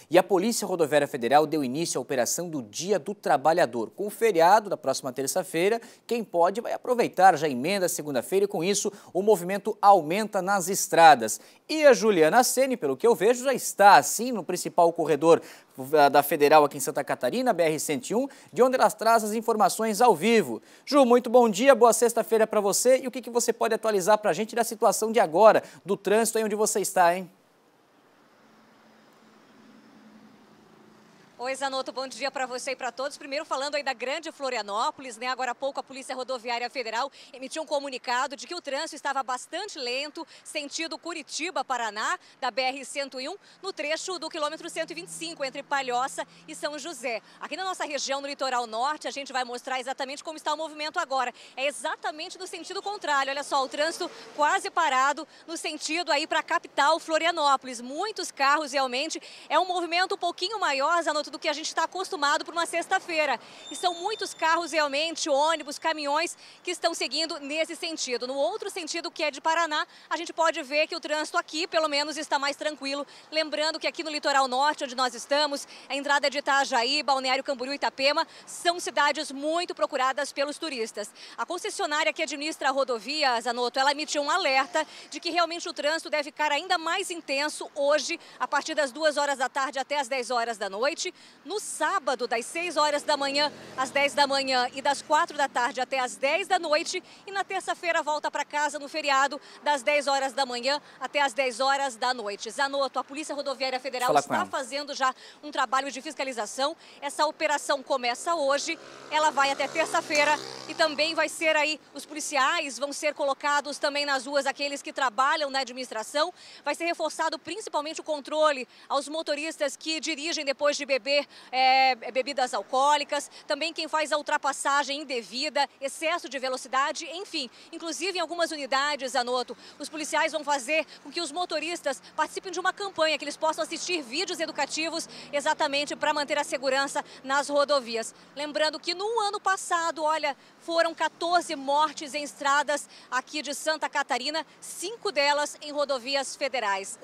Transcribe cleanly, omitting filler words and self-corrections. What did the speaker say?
E a Polícia Rodoviária Federal deu início à operação do Dia do Trabalhador. Com o feriado da próxima terça-feira, quem pode vai aproveitar, já emenda segunda-feira e com isso o movimento aumenta nas estradas. E a Juliana Ceni, pelo que eu vejo, já está assim no principal corredor da Federal aqui em Santa Catarina, BR-101, de onde ela traz as informações ao vivo. Ju, muito bom dia, boa sexta-feira para você. E o que você pode atualizar para a gente da situação de agora, do trânsito aí onde você está, hein? Oi, Zanotto, bom dia para você e para todos. Primeiro falando aí da Grande Florianópolis, né? Agora há pouco a Polícia Rodoviária Federal emitiu um comunicado de que o trânsito estava bastante lento, sentido Curitiba-Paraná, da BR-101, no trecho do quilômetro 125, entre Palhoça e São José. Aqui na nossa região, no litoral norte, a gente vai mostrar exatamente como está o movimento agora. É exatamente no sentido contrário, olha só, o trânsito quase parado no sentido aí para a capital, Florianópolis. Muitos carros realmente, é um movimento um pouquinho maior, Zanotto, do que a gente está acostumado por uma sexta-feira. E são muitos carros realmente, ônibus, caminhões que estão seguindo nesse sentido. No outro sentido, que é de Paraná, a gente pode ver que o trânsito aqui, pelo menos, está mais tranquilo. Lembrando que aqui no litoral norte, onde nós estamos, a entrada de Itajaí, Balneário Camboriú e Itapema, são cidades muito procuradas pelos turistas. A concessionária que administra a rodovia, Zanotto, ela emitiu um alerta de que realmente o trânsito deve ficar ainda mais intenso hoje, a partir das 2 horas da tarde até as 10 horas da noite. No sábado, das 6 horas da manhã às 10 da manhã e das 4 da tarde até as 10 da noite. E na terça-feira volta para casa no feriado, das 10 horas da manhã até as 10 horas da noite. Zanotto, a Polícia Rodoviária Federal está fazendo já um trabalho de fiscalização. Essa operação começa hoje, ela vai até terça-feira e também vai ser aí, os policiais vão ser colocados também nas ruas, aqueles que trabalham na administração. Vai ser reforçado principalmente o controle aos motoristas que dirigem depois de beber bebidas alcoólicas, também quem faz a ultrapassagem indevida, excesso de velocidade, enfim. Inclusive em algumas unidades, Zanotto, os policiais vão fazer com que os motoristas participem de uma campanha, que eles possam assistir vídeos educativos exatamente para manter a segurança nas rodovias. Lembrando que no ano passado, olha, foram 14 mortes em estradas aqui de Santa Catarina, 5 delas em rodovias federais.